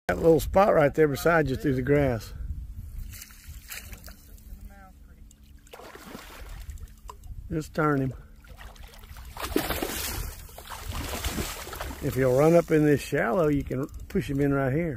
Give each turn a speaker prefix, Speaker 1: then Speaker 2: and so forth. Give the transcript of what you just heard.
Speaker 1: That little spot right there beside you through the grass. Just turn him. If he'll run up in this shallow, you can push him in right here.